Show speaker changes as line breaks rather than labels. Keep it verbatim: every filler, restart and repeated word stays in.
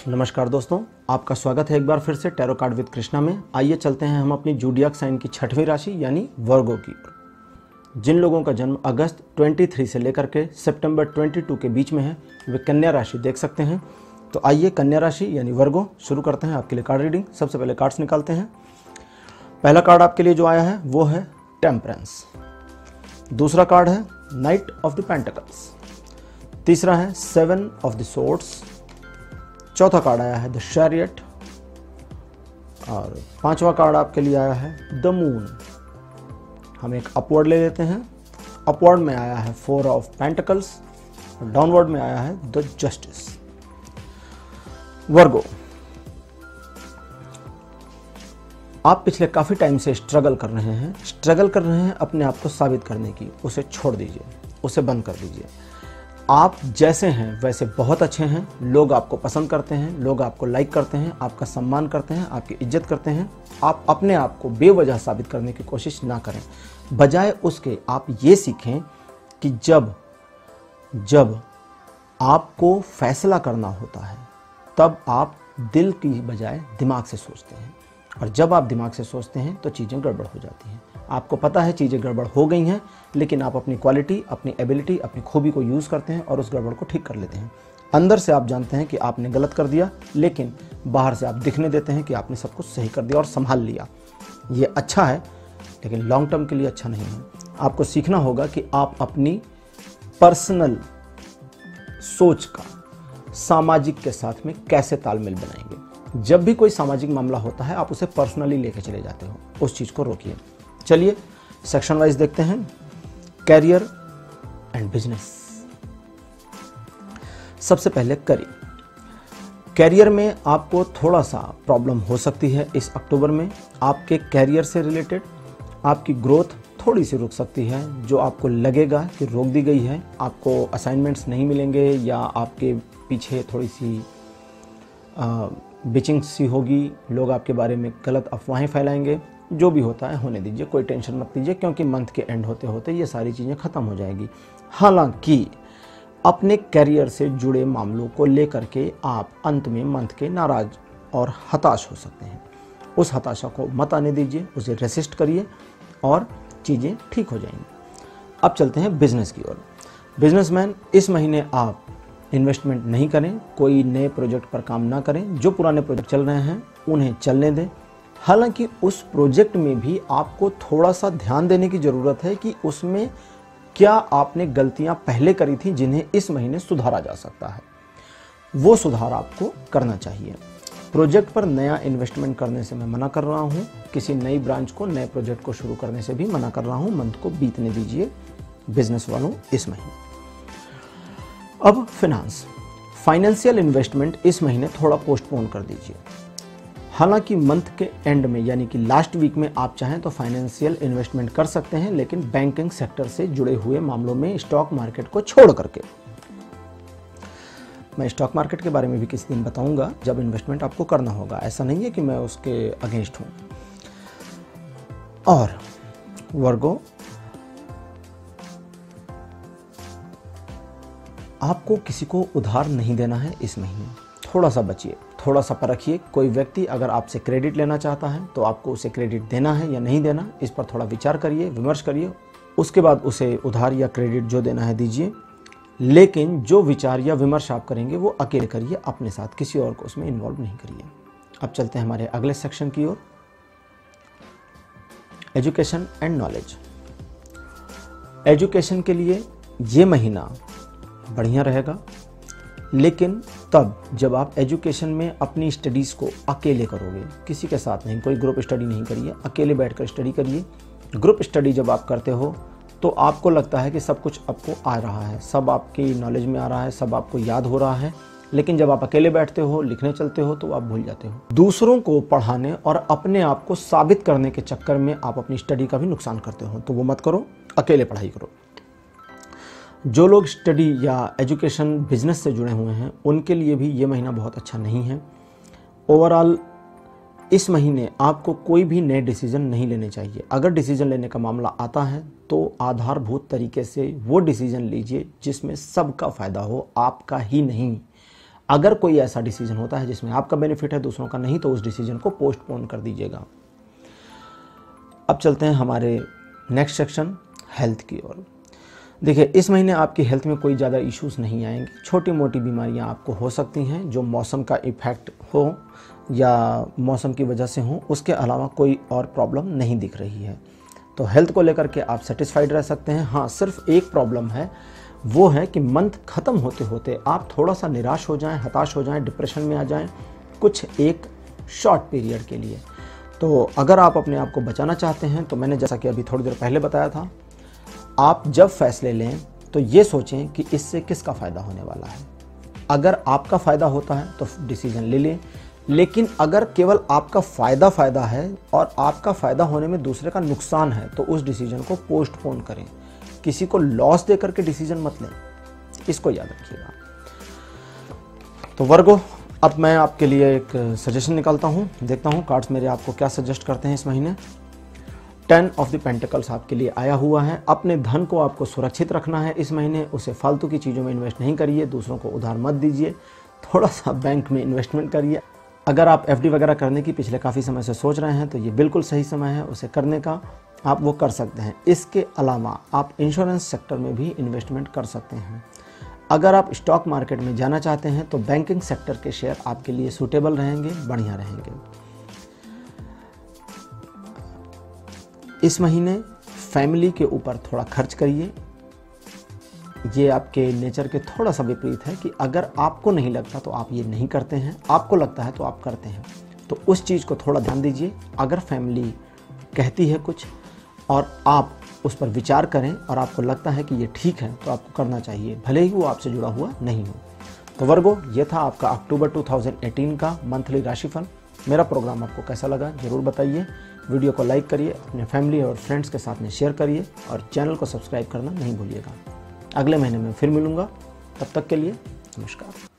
नमस्कार दोस्तों, आपका स्वागत है एक बार फिर से टैरो कार्ड विद कृष्णा में। आइए चलते हैं हम अपनी ज़ोडिएक साइन की छठवीं राशि यानी वर्गो की ओर। जिन लोगों का जन्म अगस्त तेईस से लेकर के सितंबर बाईस के बीच में है वे कन्या राशि देख सकते हैं। तो आइए कन्या राशि यानी वर्गो शुरू करते हैं आपके लिए कार्ड रीडिंग। सबसे पहले कार्ड्स निकालते हैं। पहला कार्ड आपके लिए जो आया है वो है टेम्परेंस। दूसरा कार्ड है नाइट ऑफ द पेंटिकल्स। तीसरा है सेवन ऑफ द सोर्ड्स। चौथा कार्ड आया है द चैरियट और पांचवा कार्ड आपके लिए आया है द मून। हम एक अपवर्ड ले लेते हैं। अपवर्ड में आया है फोर ऑफ पेंटिकल्स और डाउनवर्ड में आया है द जस्टिस। वर्गो, आप पिछले काफी टाइम से स्ट्रगल कर रहे हैं स्ट्रगल कर रहे हैं अपने आप को साबित करने की। उसे छोड़ दीजिए, उसे बंद कर दीजिए। आप जैसे हैं वैसे बहुत अच्छे हैं। लोग आपको पसंद करते हैं, लोग आपको लाइक करते हैं, आपका सम्मान करते हैं, आपकी इज्जत करते हैं। आप अपने आप को बेवजह साबित करने की कोशिश ना करें। बजाय उसके आप ये सीखें कि जब जब आपको फैसला करना होता है तब आप दिल की बजाय दिमाग से सोचते हैं, और जब आप दिमाग से सोचते हैं तो चीज़ें गड़बड़ हो जाती हैं। आपको पता है चीज़ें गड़बड़ हो गई हैं, लेकिन आप अपनी क्वालिटी, अपनी एबिलिटी, अपनी खूबी को यूज़ करते हैं और उस गड़बड़ को ठीक कर लेते हैं। अंदर से आप जानते हैं कि आपने गलत कर दिया, लेकिन बाहर से आप दिखने देते हैं कि आपने सब कुछ सही कर दिया और संभाल लिया। ये अच्छा है, लेकिन लॉन्ग टर्म के लिए अच्छा नहीं है। आपको सीखना होगा कि आप अपनी पर्सनल सोच का सामाजिक के साथ में कैसे तालमेल बनाएंगे। जब भी कोई सामाजिक मामला होता है आप उसे पर्सनली लेके चले जाते हो, उस चीज़ को रोकिए। चलिए सेक्शन वाइज देखते हैं। Career and business. सबसे पहले करियर। कैरियर में आपको थोड़ा सा प्रॉब्लम हो सकती है इस अक्टूबर में। आपके कैरियर से रिलेटेड आपकी ग्रोथ थोड़ी सी रुक सकती है, जो आपको लगेगा कि रोक दी गई है। आपको असाइनमेंट्स नहीं मिलेंगे या आपके पीछे थोड़ी सी बिचिंग सी होगी। लोग आपके बारे में गलत अफवाहें फैलाएंगे। जो भी होता है होने दीजिए, कोई टेंशन मत लीजिए, क्योंकि मंथ के एंड होते होते ये सारी चीज़ें ख़त्म हो जाएगी। हालांकि अपने करियर से जुड़े मामलों को लेकर के आप अंत में मंथ के नाराज और हताश हो सकते हैं। उस हताशा को मत आने दीजिए, उसे रेसिस्ट करिए और चीज़ें ठीक हो जाएंगी। अब चलते हैं बिजनेस की ओर। बिजनेसमैन, इस महीने आप इन्वेस्टमेंट नहीं करें, कोई नए प्रोजेक्ट पर काम ना करें। जो पुराने प्रोजेक्ट चल रहे हैं उन्हें चलने दें। हालांकि उस प्रोजेक्ट में भी आपको थोड़ा सा ध्यान देने की ज़रूरत है कि उसमें क्या आपने गलतियां पहले करी थी जिन्हें इस महीने सुधारा जा सकता है। वो सुधार आपको करना चाहिए। प्रोजेक्ट पर नया इन्वेस्टमेंट करने से मैं मना कर रहा हूं। किसी नई ब्रांच को, नए प्रोजेक्ट को शुरू करने से भी मना कर रहा हूं। मंथ को बीतने दीजिए बिजनेस वालों इस महीने। अब फिनांस। फाइनेंशियल इन्वेस्टमेंट इस महीने थोड़ा पोस्टपोन कर दीजिए। हालांकि मंथ के एंड में यानी कि लास्ट वीक में आप चाहें तो फाइनेंशियल इन्वेस्टमेंट कर सकते हैं, लेकिन बैंकिंग सेक्टर से जुड़े हुए मामलों में, स्टॉक मार्केट को छोड़ करके। मैं स्टॉक मार्केट के बारे में भी किसी दिन बताऊंगा जब इन्वेस्टमेंट आपको करना होगा। ऐसा नहीं है कि मैं उसके अगेंस्ट हूं। और वर्गो, आपको किसी को उधार नहीं देना है इस महीने। थोड़ा सा बचिए, थोड़ा सा परखिए। कोई व्यक्ति अगर आपसे क्रेडिट लेना चाहता है तो आपको उसे क्रेडिट देना है या नहीं देना, इस पर थोड़ा विचार करिए, विमर्श करिए। उसके बाद उसे उधार या क्रेडिट जो देना है दीजिए। लेकिन जो विचार या विमर्श आप करेंगे वो अकेले करिए, अपने साथ, किसी और को उसमें इन्वॉल्व नहीं करिए। अब चलते हैं हमारे अगले सेक्शन की ओर। Education and knowledge. एजुकेशन के लिए ये महीना बढ़िया रहेगा, लेकिन तब जब आप एजुकेशन में अपनी स्टडीज़ को अकेले करोगे, किसी के साथ नहीं। कोई ग्रुप स्टडी नहीं करिए, अकेले बैठकर स्टडी करिए। ग्रुप स्टडी जब आप करते हो तो आपको लगता है कि सब कुछ आपको आ रहा है, सब आपकी नॉलेज में आ रहा है, सब आपको याद हो रहा है। लेकिन जब आप अकेले बैठते हो, लिखने चलते हो, तो आप भूल जाते हो। दूसरों को पढ़ाने और अपने आप को साबित करने के चक्कर में आप अपनी स्टडी का भी नुकसान करते हो। तो वो मत करो, अकेले पढ़ाई करो। जो लोग स्टडी या एजुकेशन बिजनेस से जुड़े हुए हैं उनके लिए भी ये महीना बहुत अच्छा नहीं है। ओवरऑल इस महीने आपको कोई भी नए डिसीजन नहीं लेने चाहिए। अगर डिसीजन लेने का मामला आता है तो आधारभूत तरीके से वो डिसीजन लीजिए जिसमें सबका फ़ायदा हो, आपका ही नहीं। अगर कोई ऐसा डिसीजन होता है जिसमें आपका बेनिफिट है दूसरों का नहीं, तो उस डिसीजन को पोस्टपोन कर दीजिएगा। अब चलते हैं हमारे नेक्स्ट सेक्शन हेल्थ की ओर। देखिए, इस महीने आपकी हेल्थ में कोई ज़्यादा इश्यूज नहीं आएंगे। छोटी मोटी बीमारियां आपको हो सकती हैं जो मौसम का इफेक्ट हो या मौसम की वजह से हो, उसके अलावा कोई और प्रॉब्लम नहीं दिख रही है। तो हेल्थ को लेकर के आप सेटिस्फाइड रह सकते हैं। हाँ, सिर्फ एक प्रॉब्लम है, वो है कि मंथ ख़त्म होते होते आप थोड़ा सा निराश हो जाएं, हताश हो जाएं, डिप्रेशन में आ जाएं कुछ एक शॉर्ट पीरियड के लिए। तो अगर आप अपने आप को बचाना चाहते हैं तो मैंने जैसा कि अभी थोड़ी देर पहले बताया था, आप जब फैसले लें तो ये सोचें कि इससे किसका फ़ायदा होने वाला है। अगर आपका फ़ायदा होता है तो डिसीजन ले लें, लेकिन अगर केवल आपका फ़ायदा फ़ायदा है और आपका फ़ायदा होने में दूसरे का नुकसान है तो उस डिसीजन को पोस्टपोन करें। किसी को लॉस दे करके डिसीजन मत लें, इसको याद रखिएगा। तो वर्गो, अब मैं आपके लिए एक सजेशन निकालता हूँ, देखता हूँ कार्ड्स मेरे आपको क्या सजेस्ट करते हैं इस महीने। टेन ऑफ द पेंटिकल्स आपके लिए आया हुआ है। अपने धन को आपको सुरक्षित रखना है इस महीने, उसे फालतू की चीज़ों में इन्वेस्ट नहीं करिए, दूसरों को उधार मत दीजिए, थोड़ा सा बैंक में इन्वेस्टमेंट करिए। अगर आप एफडी वगैरह करने की पिछले काफ़ी समय से सोच रहे हैं तो ये बिल्कुल सही समय है उसे करने का, आप वो कर सकते हैं। इसके अलावा आप इंश्योरेंस सेक्टर में भी इन्वेस्टमेंट कर सकते हैं। अगर आप स्टॉक मार्केट में जाना चाहते हैं तो बैंकिंग सेक्टर के शेयर आपके लिए सूटेबल रहेंगे, बढ़िया रहेंगे। इस महीने फैमिली के ऊपर थोड़ा खर्च करिए। ये आपके नेचर के थोड़ा सा विपरीत है कि अगर आपको नहीं लगता तो आप ये नहीं करते हैं, आपको लगता है तो आप करते हैं। तो उस चीज़ को थोड़ा ध्यान दीजिए। अगर फैमिली कहती है कुछ और आप उस पर विचार करें और आपको लगता है कि ये ठीक है तो आपको करना चाहिए, भले ही वो आपसे जुड़ा हुआ नहीं हो। तो वर्गो, ये था आपका अक्टूबर दो हज़ार अठारह का मंथली राशिफल। मेरा प्रोग्राम आपको कैसा लगा ज़रूर बताइए। वीडियो को लाइक करिए, अपने फैमिली और फ्रेंड्स के साथ में शेयर करिए और चैनल को सब्सक्राइब करना नहीं भूलिएगा। अगले महीने में फिर मिलूंगा, तब तक के लिए नमस्कार।